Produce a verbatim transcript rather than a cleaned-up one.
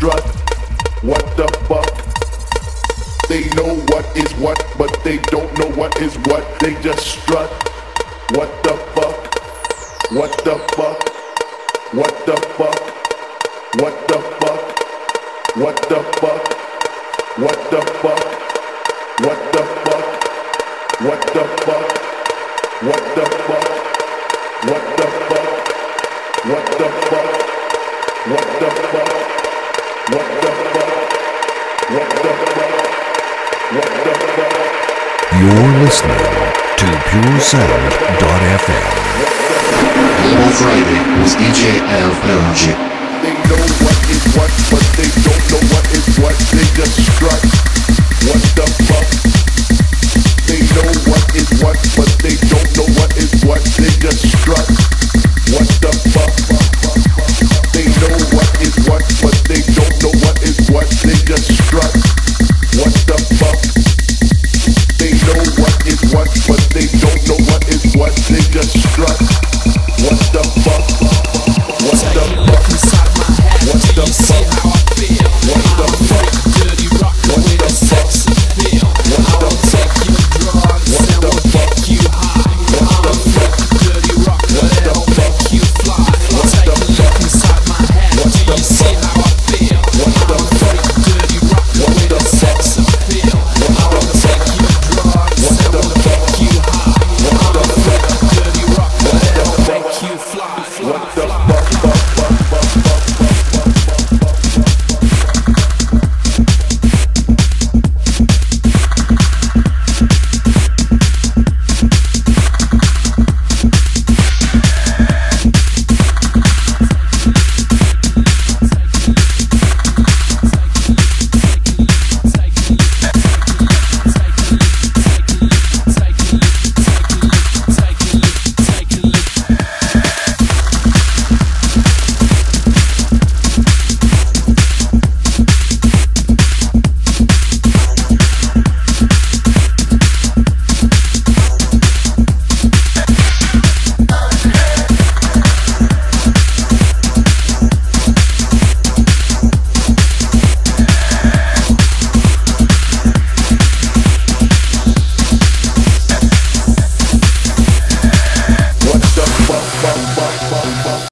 strut. What the fuck? They know what is what, but they don't know what is what. They just strut. What the fuck? What the fuck? What the fuck? What the fuck? What the fuck? What the fuck? What the fuck? What the fuck? What the fuck? What the fuck? What the fuck? What the fuck? What the fuck? What the fuck? What the fuck? You're listening to Pure Sound dot F M. Global Friday with D J L L G. They know what is what, but